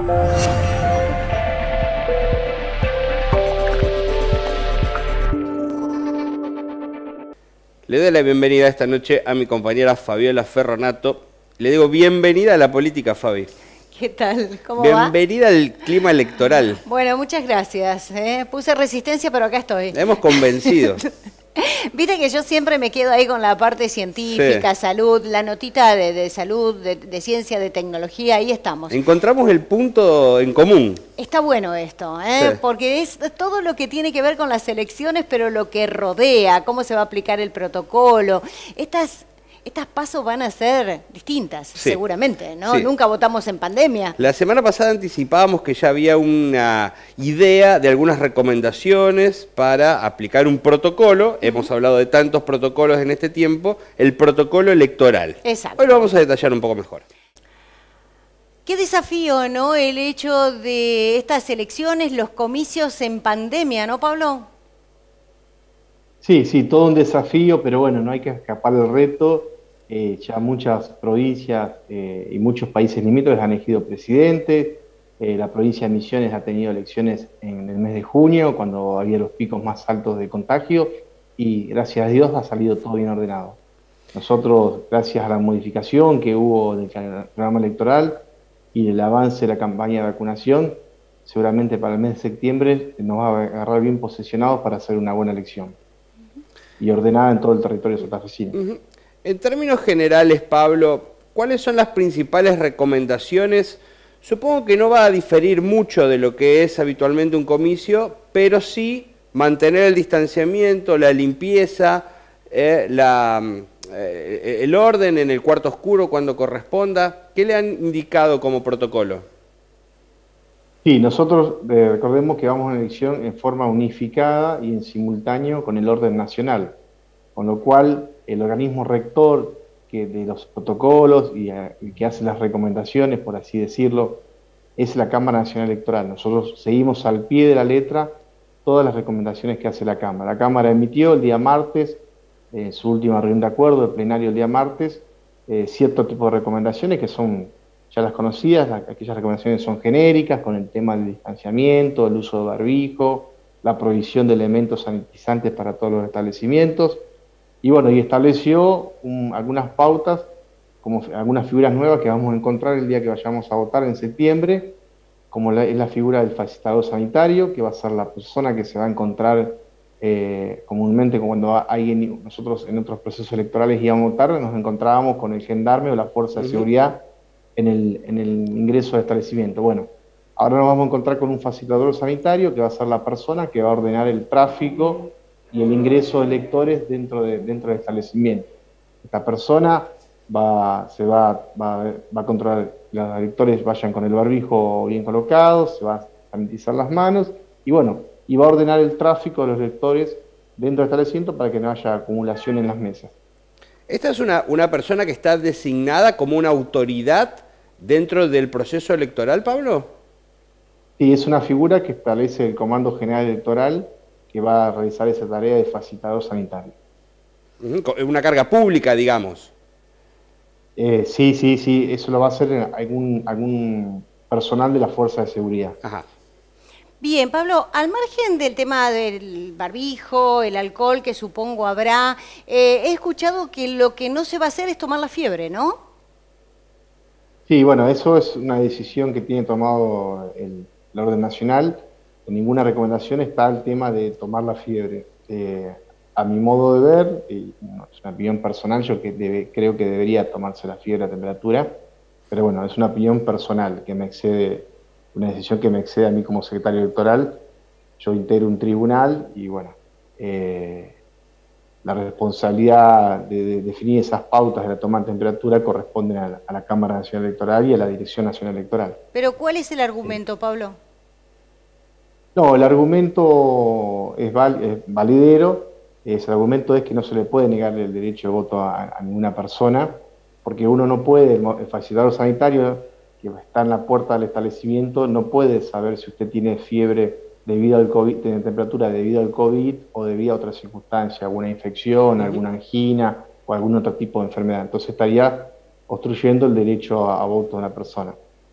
Le doy la bienvenida esta noche a mi compañera Fabiola Ferronato. Le digo bienvenida a la política, Fabi. ¿Qué tal? ¿Cómo Bienvenida al clima electoral. Bueno, muchas gracias. Puse resistencia, pero acá estoy. La hemos convencido. Viste que yo siempre me quedo ahí con la parte científica, sí. Salud, la notita de salud, de ciencia, de tecnología, ahí estamos. Encontramos el punto en común. Está bueno esto, sí. Porque es todo lo que tiene que ver con las elecciones, pero lo que rodea, cómo se va a aplicar el protocolo. Estas pasos van a ser distintas, sí. Seguramente, ¿no? Sí. Nunca votamos en pandemia. La semana pasada anticipábamos que ya había una idea de algunas recomendaciones para aplicar un protocolo. Hemos hablado de tantos protocolos en este tiempo. El protocolo electoral. Exacto. Hoy lo vamos a detallar un poco mejor. Qué desafío, ¿no? El hecho de estas elecciones, los comicios en pandemia, ¿no, Pablo? Sí, todo un desafío, pero bueno, no hay que escapar del reto. Ya muchas provincias y muchos países limítrofes han elegido presidentes. La provincia de Misiones ha tenido elecciones en el mes de junio, cuando había los picos más altos de contagio, y gracias a Dios ha salido todo bien ordenado. Nosotros, gracias a la modificación que hubo del programa electoral y el avance de la campaña de vacunación, seguramente para el mes de septiembre nos va a agarrar bien posicionados para hacer una buena elección y ordenada en todo el territorio santafesino. En términos generales, Pablo, ¿cuáles son las principales recomendaciones? Supongo que no va a diferir mucho de lo que es habitualmente un comicio, pero sí mantener el distanciamiento, la limpieza, el orden en el cuarto oscuro cuando corresponda. ¿Qué le han indicado como protocolo? Sí, nosotros recordemos que vamos a una elección en forma unificada y en simultáneo con el orden nacional, con lo cual el organismo rector de los protocolos y que hace las recomendaciones, por así decirlo, es la Cámara Nacional Electoral. Nosotros seguimos al pie de la letra todas las recomendaciones que hace la Cámara. La Cámara emitió el día martes, su última reunión de acuerdo, el plenario el día martes, cierto tipo de recomendaciones que son ya las conocidas. Aquellas recomendaciones son genéricas, con el tema del distanciamiento, el uso de barbijo, la provisión de elementos sanitizantes para todos los establecimientos. Y bueno, y estableció algunas pautas, como algunas figuras nuevas que vamos a encontrar el día que vayamos a votar en septiembre, como es la figura del facilitador sanitario, que va a ser la persona que se va a encontrar comúnmente cuando nosotros en otros procesos electorales íbamos a votar, nos encontrábamos con el gendarme o la fuerza de seguridad en el ingreso al establecimiento. Bueno, ahora nos vamos a encontrar con un facilitador sanitario que va a ser la persona que va a ordenar el tráfico y el ingreso de electores dentro del establecimiento. Esta persona va a controlar que los electores vayan con el barbijo bien colocado, se va a sanitizar las manos y bueno, y va a ordenar el tráfico de los electores dentro del establecimiento para que no haya acumulación en las mesas. ¿Esta es una persona que está designada como una autoridad dentro del proceso electoral, Pablo? Sí, es una figura que establece el Comando General Electoral, que va a realizar esa tarea de facilitador sanitario. Una carga pública, digamos. Sí, eso lo va a hacer algún personal de la Fuerza de Seguridad. Ajá. Bien, Pablo, al margen del tema del barbijo, el alcohol que supongo habrá, he escuchado que lo que no se va a hacer es tomar la fiebre, ¿no? Sí, bueno, eso es una decisión que tiene tomado la Orden Nacional. En ninguna recomendación está el tema de tomar la fiebre. A mi modo de ver, es una opinión personal, yo creo que debería tomarse la fiebre a temperatura, pero bueno, es una opinión personal que me excede, una decisión que me excede a mí como secretario electoral. Yo integro un tribunal y bueno, la responsabilidad de definir esas pautas de la toma de temperatura corresponden a la Cámara Nacional Electoral y a la Dirección Nacional Electoral. ¿Pero cuál es el argumento, Pablo? No, el argumento es valedero. El argumento es que no se le puede negar el derecho de voto a ninguna persona, porque uno no puede, el facilitador sanitario que está en la puerta del establecimiento no puede saber si usted tiene fiebre debido al COVID, tiene temperatura debido al COVID o debido a otra circunstancia, alguna infección, alguna angina o algún otro tipo de enfermedad. Entonces estaría obstruyendo el derecho a voto de una persona.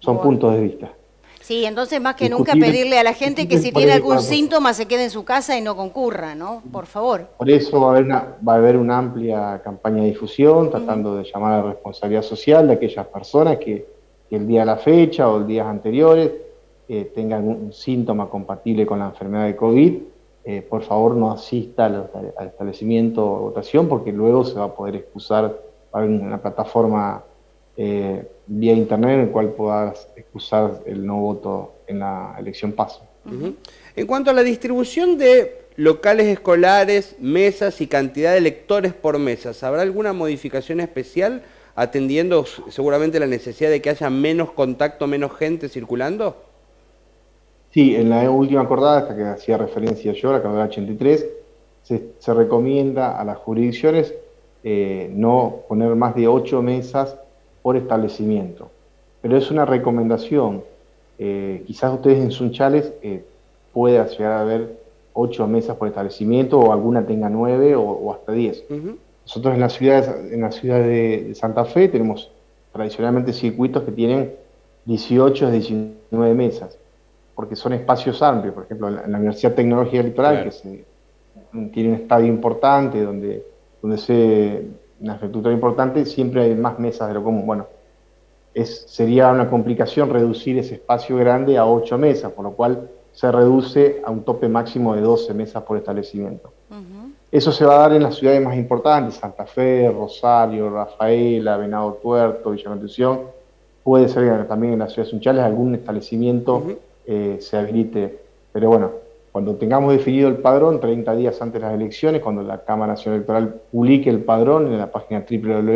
Son puntos de vista. Sí, entonces más que nunca pedirle a la gente que si tiene algún síntoma se quede en su casa y no concurra, ¿no? Por favor. Por eso va a haber una amplia campaña de difusión, tratando de llamar a la responsabilidad social de aquellas personas que el día de la fecha o días anteriores tengan un síntoma compatible con la enfermedad de COVID. Por favor no asista al establecimiento o votación, porque luego se va a poder excusar, va a haber una plataforma vía internet en el cual puedas excusar el no voto en la elección paso. En cuanto a la distribución de locales escolares, mesas y cantidad de lectores por mesas, ¿habrá alguna modificación especial atendiendo seguramente la necesidad de que haya menos contacto, menos gente circulando? Sí, en la última acordada, hasta que hacía referencia yo, la acordada 83, se recomienda a las jurisdicciones no poner más de 8 mesas por establecimiento. Pero es una recomendación. Quizás ustedes en Sunchales pueda llegar a haber 8 mesas por establecimiento, o alguna tenga 9 o hasta 10. Nosotros en la ciudad de Santa Fe tenemos tradicionalmente circuitos que tienen 18 a 19 mesas, porque son espacios amplios. Por ejemplo, en la Universidad Tecnológica del Litoral, claro, que tiene un estadio importante, donde una infraestructura importante, siempre hay más mesas de lo común. Bueno, sería una complicación reducir ese espacio grande a 8 mesas, por lo cual se reduce a un tope máximo de 12 mesas por establecimiento. Eso se va a dar en las ciudades más importantes: Santa Fe, Rosario, Rafaela, Venado Tuerto, Villa Constitución. Puede ser que también en la ciudad de Sunchales algún establecimiento se habilite. Pero bueno, cuando tengamos definido el padrón, 30 días antes de las elecciones, cuando la Cámara Nacional Electoral publique el padrón en la página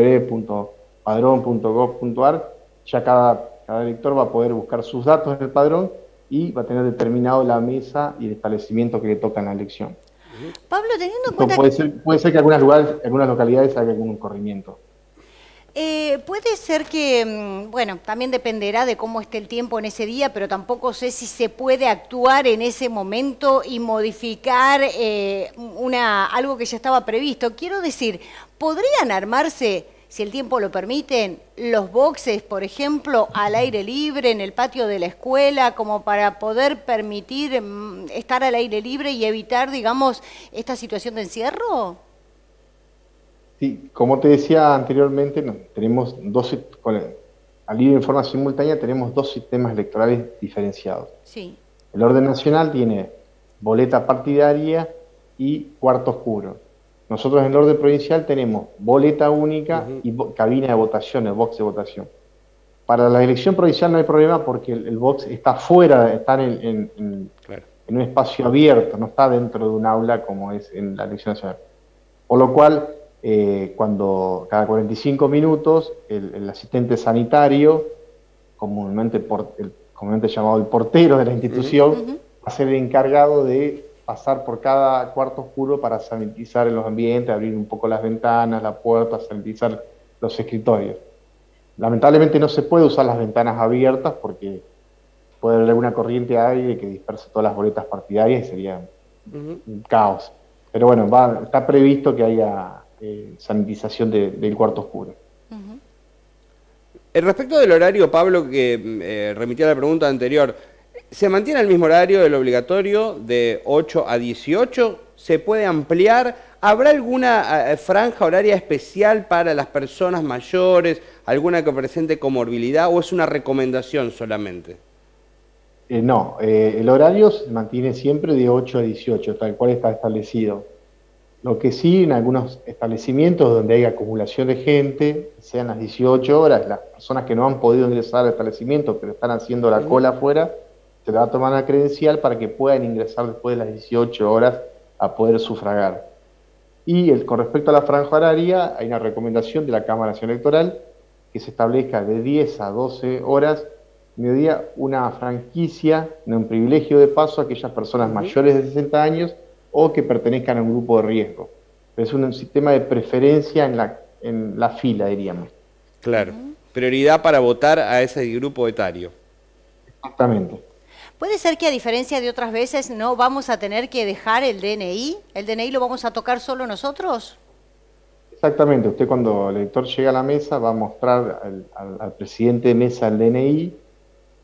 www.padrón.gov.ar, ya cada elector va a poder buscar sus datos en el padrón y va a tener determinado la mesa y el establecimiento que le toca en la elección. Pablo, teniendo en cuenta puede ser que en algunas localidades haya algún corrimiento. Puede ser que, bueno, también dependerá de cómo esté el tiempo en ese día, pero tampoco sé si se puede actuar en ese momento y modificar algo que ya estaba previsto. Quiero decir, ¿podrían armarse, si el tiempo lo permiten, los boxes, por ejemplo, al aire libre, en el patio de la escuela, como para poder permitir estar al aire libre y evitar, digamos, esta situación de encierro? Sí, como te decía anteriormente, tenemos al ir en forma simultánea tenemos 2 sistemas electorales diferenciados. Sí. El orden nacional tiene boleta partidaria y cuarto oscuro. Nosotros en el orden provincial tenemos boleta única y cabina de votación, el box de votación. Para la elección provincial no hay problema, porque el box está fuera, está en un espacio abierto, no está dentro de un aula como es en la elección nacional. Por lo cual, cuando cada 45 minutos el asistente sanitario, comúnmente llamado el portero de la institución, va a ser el encargado de pasar por cada cuarto oscuro para sanitizar en los ambientes, abrir un poco las ventanas, la puerta, sanitizar los escritorios. Lamentablemente no se puede usar las ventanas abiertas porque puede haber alguna corriente de aire que disperse todas las boletas partidarias y sería un caos. Pero bueno, está previsto que haya sanitización del cuarto oscuro. Respecto del horario, Pablo, que remitía a la pregunta anterior, ¿se mantiene el mismo horario del obligatorio de 8 a 18? ¿Se puede ampliar? ¿Habrá alguna franja horaria especial para las personas mayores? ¿Alguna que presente comorbilidad? ¿O es una recomendación solamente? No, el horario se mantiene siempre de 8 a 18, tal cual está establecido. Lo que sí, en algunos establecimientos donde hay acumulación de gente, sean las 18 horas, las personas que no han podido ingresar al establecimiento, pero están haciendo la cola afuera, se le va a tomar la credencial para que puedan ingresar después de las 18 horas a poder sufragar. Y con respecto a la franja horaria, hay una recomendación de la Cámara Nacional Electoral que se establezca de 10 a 12 horas, mediodía, una franquicia, un privilegio de paso a aquellas personas mayores de 60 años o que pertenezcan a un grupo de riesgo. Es un sistema de preferencia en la fila, diríamos. Claro, prioridad para votar a ese grupo etario. Exactamente. ¿Puede ser que a diferencia de otras veces no vamos a tener que dejar el DNI? ¿El DNI lo vamos a tocar solo nosotros? Exactamente. Usted, cuando el elector llega a la mesa, va a mostrar al presidente de mesa el DNI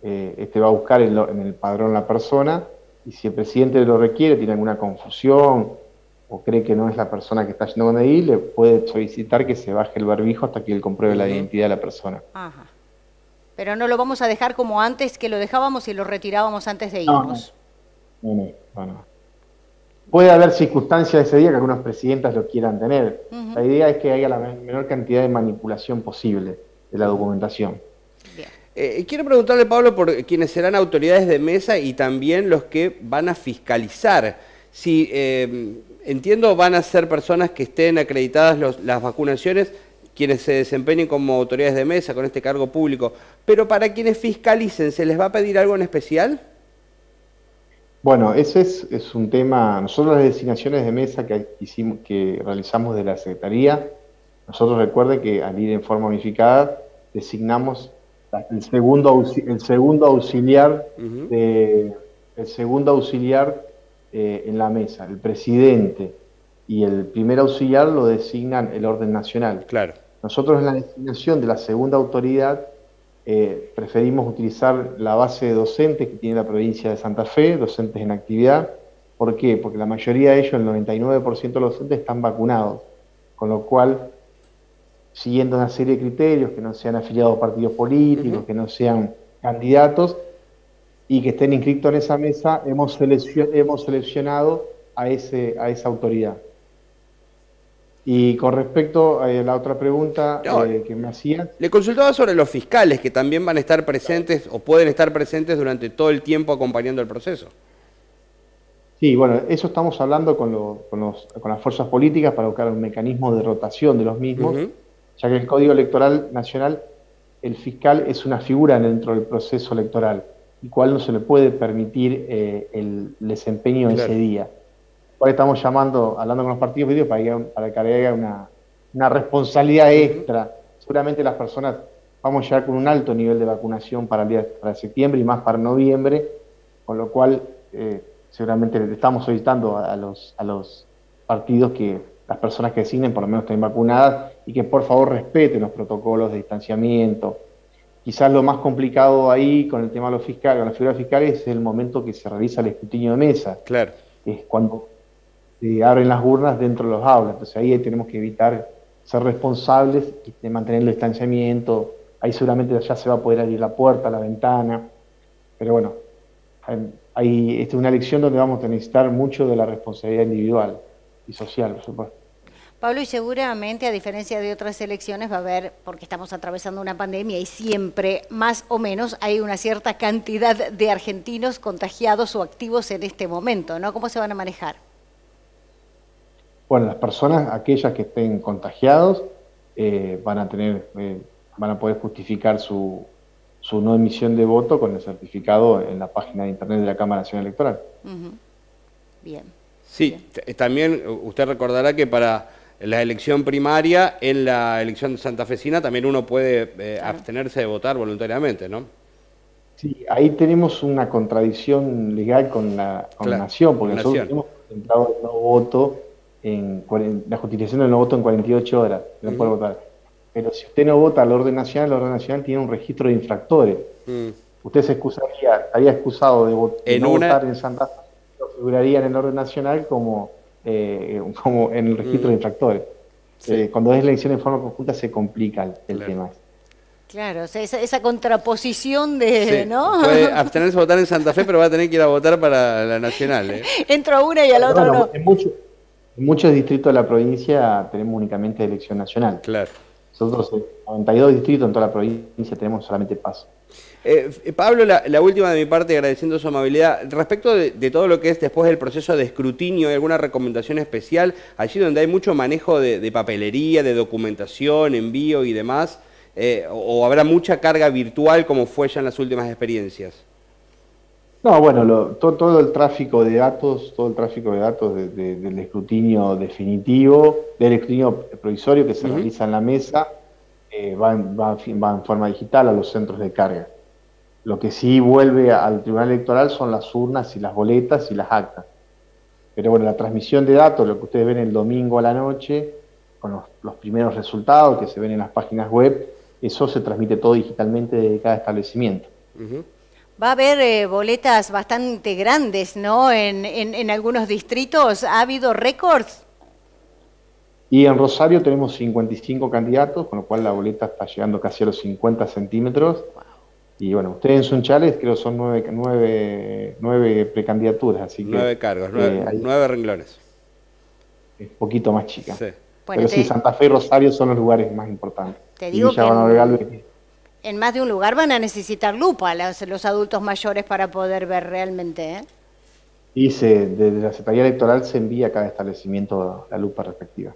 este va a buscar en el padrón la persona, y si el presidente lo requiere, tiene alguna confusión o cree que no es la persona que está yendo con ahí, le puede solicitar que se baje el barbijo hasta que él compruebe la identidad de la persona. Ajá. Pero no lo vamos a dejar como antes, que lo dejábamos y lo retirábamos antes de irnos. No. Puede haber circunstancias ese día que algunas presidentas lo quieran tener. La idea es que haya la menor cantidad de manipulación posible de la documentación. Bien. Quiero preguntarle, Pablo, por quienes serán autoridades de mesa y también los que van a fiscalizar. Si entiendo, van a ser personas que estén acreditadas las vacunaciones, quienes se desempeñen como autoridades de mesa con este cargo público, pero para quienes fiscalicen, ¿se les va a pedir algo en especial? Bueno, ese es un tema. Nosotros las designaciones de mesa que realizamos de la Secretaría, nosotros recuerden que al ir en forma unificada designamos el segundo auxiliar en la mesa. El presidente y el primer auxiliar lo designan el orden nacional. Claro. Nosotros en la designación de la segunda autoridad preferimos utilizar la base de docentes que tiene la provincia de Santa Fe, docentes en actividad. ¿Por qué? Porque la mayoría de ellos, el 99% de los docentes, están vacunados, con lo cual, siguiendo una serie de criterios, que no sean afiliados a partidos políticos, que no sean candidatos y que estén inscritos en esa mesa, hemos seleccionado a esa autoridad. Y con respecto a la otra pregunta que me hacía... Le consultaba sobre los fiscales, que también van a estar presentes o pueden estar presentes durante todo el tiempo acompañando el proceso. Sí, bueno, eso estamos hablando con las fuerzas políticas para buscar un mecanismo de rotación de los mismos, ya que el Código Electoral Nacional, el fiscal es una figura dentro del proceso electoral, y cual no se le puede permitir el desempeño ese día. Por ahí estamos hablando con los partidos políticos para que haya una responsabilidad extra. Seguramente las personas vamos a llegar con un alto nivel de vacunación para septiembre y más para noviembre, con lo cual seguramente le estamos solicitando a los partidos que las personas que designen por lo menos estén vacunadas y que por favor respeten los protocolos de distanciamiento. Quizás lo más complicado ahí con el tema de los fiscales, con las figuras fiscales, es el momento que se realiza el escrutinio de mesa. Claro. Es cuando abren las urnas dentro de los aulas. Entonces ahí tenemos que evitar ser responsables de mantener el distanciamiento. Ahí seguramente ya se va a poder abrir la puerta, la ventana. Pero bueno, esta es una elección donde vamos a necesitar mucho de la responsabilidad individual y social, por supuesto. Pablo, y seguramente, a diferencia de otras elecciones, va a haber, porque estamos atravesando una pandemia y siempre, más o menos, hay una cierta cantidad de argentinos contagiados o activos en este momento, ¿no? ¿Cómo se van a manejar? Bueno, las personas, aquellas que estén contagiados, van a poder justificar su no emisión de voto con el certificado en la página de internet de la Cámara Nacional Electoral. Bien. Sí, bien. También usted recordará que para la elección primaria, en la elección santafesina, también uno puede abstenerse de votar voluntariamente, ¿no? Sí, ahí tenemos una contradicción legal con la Nación, porque nosotros hemos contemplado el no voto, la justificación del no voto en 48 horas, no puede votar. Pero si usted no vota al orden nacional tiene un registro de infractores. Usted estaría excusado de no votar en Santa Fe, lo figuraría en el orden nacional como en el registro de infractores. Sí. Cuando es la elección en forma conjunta se complica el tema. Claro, o sea, esa contraposición de, ¿no? Puede abstenerse a votar en Santa Fe, pero va a tener que ir a votar para la nacional. Entro a una y a la otra no. En muchos distritos de la provincia tenemos únicamente elección nacional. Claro. Nosotros, 92 distritos en toda la provincia, tenemos solamente paso. Pablo, la última de mi parte, agradeciendo su amabilidad. Respecto de todo lo que es después del proceso de escrutinio, ¿hay alguna recomendación especial? Allí donde hay mucho manejo de papelería, de documentación, envío y demás, ¿o habrá mucha carga virtual como fue ya en las últimas experiencias? No, bueno, todo el tráfico de datos, del escrutinio definitivo, del escrutinio provisorio que se realiza en la mesa, va en forma digital a los centros de carga. Lo que sí vuelve al Tribunal Electoral son las urnas y las boletas y las actas. Pero bueno, la transmisión de datos, lo que ustedes ven el domingo a la noche, con los primeros resultados que se ven en las páginas web, eso se transmite todo digitalmente de cada establecimiento. Va a haber boletas bastante grandes, ¿no? En algunos distritos. ¿Ha habido récords? Y en Rosario tenemos 55 candidatos, con lo cual la boleta está llegando casi a los 50 centímetros. Wow. Y bueno, ustedes en Sunchales creo son 9 precandidaturas, así que... 9 cargos, 9 renglones. Es un poquito más chica. Sí. Bueno, pero sí, Santa Fe y Rosario son los lugares más importantes. Te digo que en más de un lugar van a necesitar lupa los adultos mayores para poder ver realmente, ¿eh? Y desde la Secretaría Electoral se envía a cada establecimiento la lupa respectiva.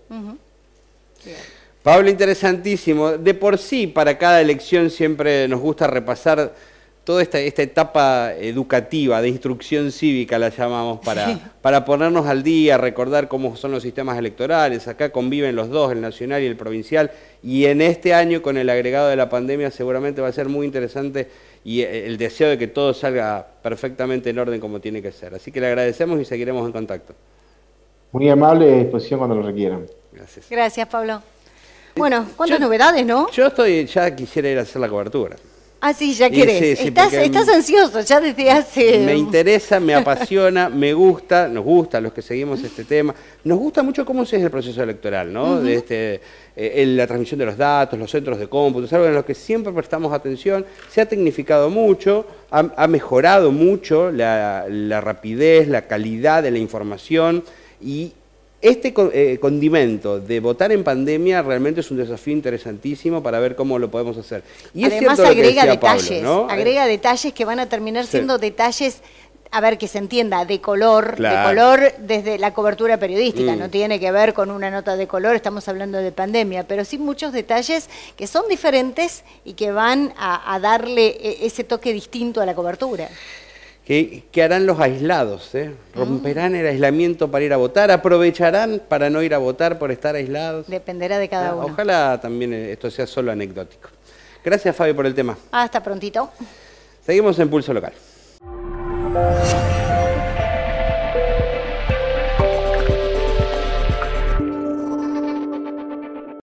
Pablo, interesantísimo. De por sí, para cada elección siempre nos gusta repasar toda esta etapa educativa, de instrucción cívica la llamamos, para ponernos al día, recordar cómo son los sistemas electorales. Acá conviven los dos, el nacional y el provincial, y en este año con el agregado de la pandemia seguramente va a ser muy interesante y el deseo de que todo salga perfectamente en orden como tiene que ser. Así que le agradecemos y seguiremos en contacto. Muy amable y a disposición cuando lo requieran. Gracias. Gracias, Pablo. Bueno, ¿cuántas novedades, no? Yo ya quisiera ir a hacer la cobertura. Ah, sí, ya querés. Sí, estás ansioso ya desde hace... Me interesa, me apasiona, me gusta, nos gusta a los que seguimos este tema. Nos gusta mucho cómo se es el proceso electoral, ¿no? De la transmisión de los datos, los centros de cómputo, es algo en lo que siempre prestamos atención. Se ha tecnificado mucho, ha mejorado mucho la rapidez, la calidad de la información y... Este condimento de votar en pandemia realmente es un desafío interesantísimo para ver cómo lo podemos hacer. Y además agrega detalles, Pablo, ¿no? Agrega detalles que van a terminar siendo detalles, a ver, que se entienda, de color, desde la cobertura periodística, no tiene que ver con una nota de color, estamos hablando de pandemia, pero sí muchos detalles que son diferentes y que van a darle ese toque distinto a la cobertura. ¿Qué harán los aislados? ¿Romperán el aislamiento para ir a votar? ¿Aprovecharán para no ir a votar por estar aislados? Dependerá de cada uno. Ojalá también esto sea solo anecdótico. Gracias, Fabi, por el tema. Hasta prontito. Seguimos en Pulso Local.